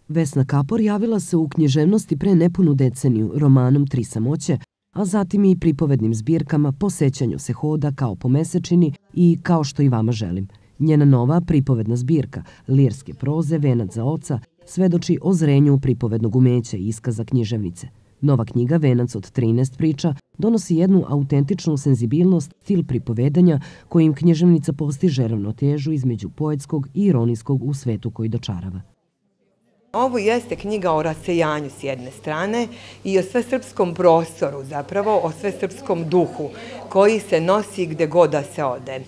Vesna Kapor javila se u književnosti pre nepunu deceniju romanom Tri samoće, a zatim i pripovednim zbirkama Po sećanju se hoda kao po mesečini i Kao što i vama želim. Njena nova pripovedna zbirka, lirske proze Venac za oca, svedoči o zrenju pripovednog umeća i iskaza književnice. Nova knjiga Venac od 13 priča donosi jednu autentičnu senzibilnost, stil pripovedanja kojim književnica postiže ravnotežu između poetskog i ironijskog u svetu koji dočarava. Ovo jeste knjiga o rasejanju s jedne strane i o svesrpskom prostoru, zapravo o svesrpskom duhu koji se nosi gde god da se ode.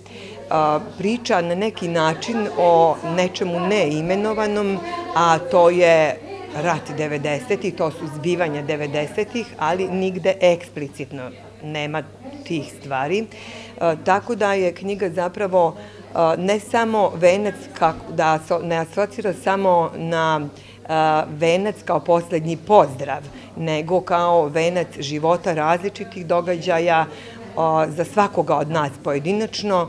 Priča na neki način o nečemu neimenovanom, a to je rat 90-ih, to su zbivanja 90-ih, ali nigde eksplicitno nema tih stvari. Tako da je knjiga zapravo ne samo venac, da ne asocira samo na venac kao poslednji pozdrav, nego kao venac života različitih događaja za svakoga od nas pojedinačno.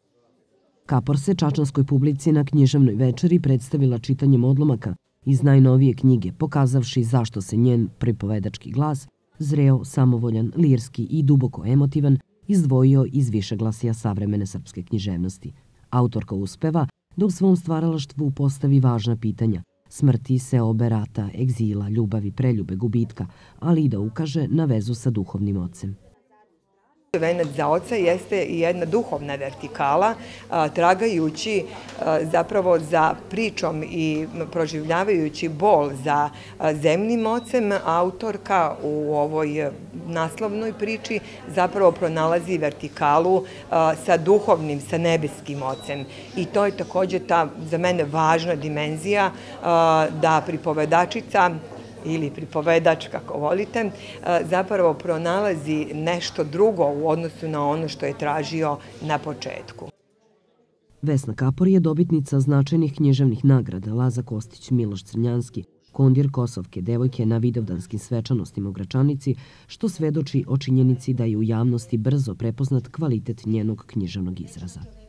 Kapor se čačanskoj publici na književnoj večeri predstavila čitanjem odlomaka iz najnovije knjige, pokazavši zašto se njen pripovedački glas, zreo, samovoljan, lirski i duboko emotivan, izdvojio iz višeglasija savremene srpske književnosti. Autorka uspeva da u svom stvaralaštvu postavi važna pitanja, smrti, seobe, rata, egzila, ljubavi, preljube, gubitka, ali i da ukaže na vezu sa duhovnim ocem. Venac za oca jeste i jedna duhovna vertikala, tragajući zapravo za pričom i proživljavajući bol za zemljim ocem, autorka u ovoj naslovnoj priči zapravo pronalazi vertikalu sa duhovnim, sa nebeskim ocem. I to je takođe ta za mene važna dimenzija da pripovedačica ili pripovedač, kako volite, zapravo pronalazi nešto drugo u odnosu na ono što je tražio na početku. Vesna Kapor je dobitnica značajnih književnih nagrada Laza Kostić, Miloš Crnjanski, Kondir Kosovke, devojke na vidovdanskim svečanostima u Gračanici, što svedoči o činjenici da je u javnosti brzo prepoznat kvalitet njenog književnog izraza.